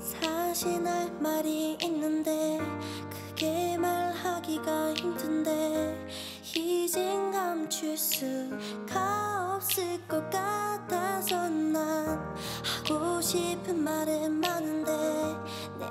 사실 할 말이 있는데 그게 말하기가 힘든데 이젠 감출 수가 없을 것 같아서 난 하고 싶은 말은 많은데